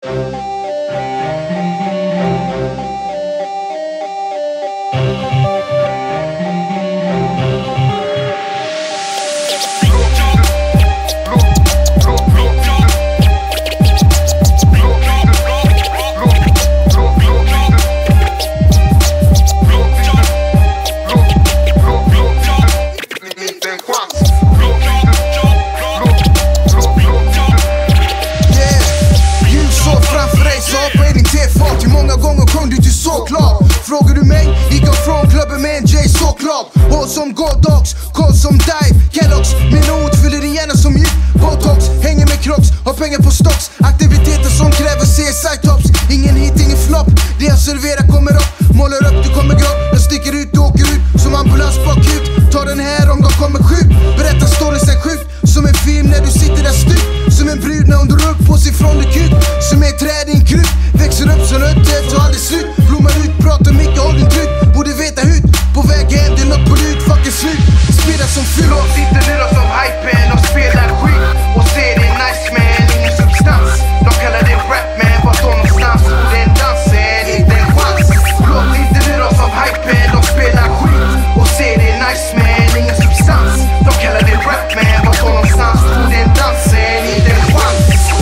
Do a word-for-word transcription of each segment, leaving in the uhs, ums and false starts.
Frågar du mig, gick jag från klubben med en J såklart. Håll som Godox, koll som Dive, Kellogg's. Mina ord fyller din hjärna som mjuk Botox. Hänger med Crocs, har pengar på stocks. Aktiviteter som kräver C S I-tops. Ingen hit, ingen flopp. Det jag serverar kommer upp, målar upp, du kommer grått. Jag sticker ut, du åker ut, som ambulans bakut. Ta den här om de kommer sjuk. Berätta storyn sen sjuk, som en film när du sitter där stup. Som en brud när hon drar upp på sig från det kut. Som ett träd i en krut, växer upp som nötter, tar aldrig slut. Blommar ut, pratar mycket, håll din trut. Borde veta hut, på väg hem, det är något på lut, fucking slut. Spelar som fyll. Låt inte lura som hypen, de spelar skit. Och ser det nice man, ingen substans. De kallar det rap man, vart de någonstans? Och den dansen, inte en chans. Låt inte lura som hypen, de spelar skit. Och ser det nice man, ingen substans. De kallar det rap man, vart de någonstans? Och den dansen, inte en chans.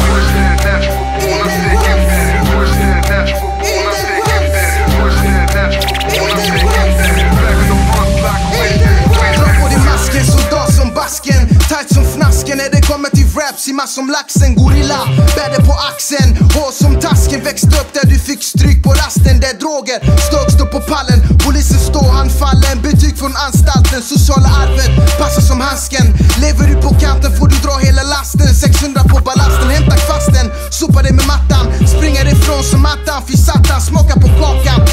Tight som fnasken när det kommer till rap. Simma som laxen, gorilla, bädde på axeln. Hår som tasken, växte upp där du fick stryk på rasten. Där droger, stök stå på pallen. Polisen står handfallen, betyg från anstalten. Sociala arvet, passar som handsken. Lever du på kanten får du dra hela lasten. sexhundra på ballasten, hämta kvasten. Sopa det med mattan, springa ifrån som mattan. Fy satan, smaka på kakan.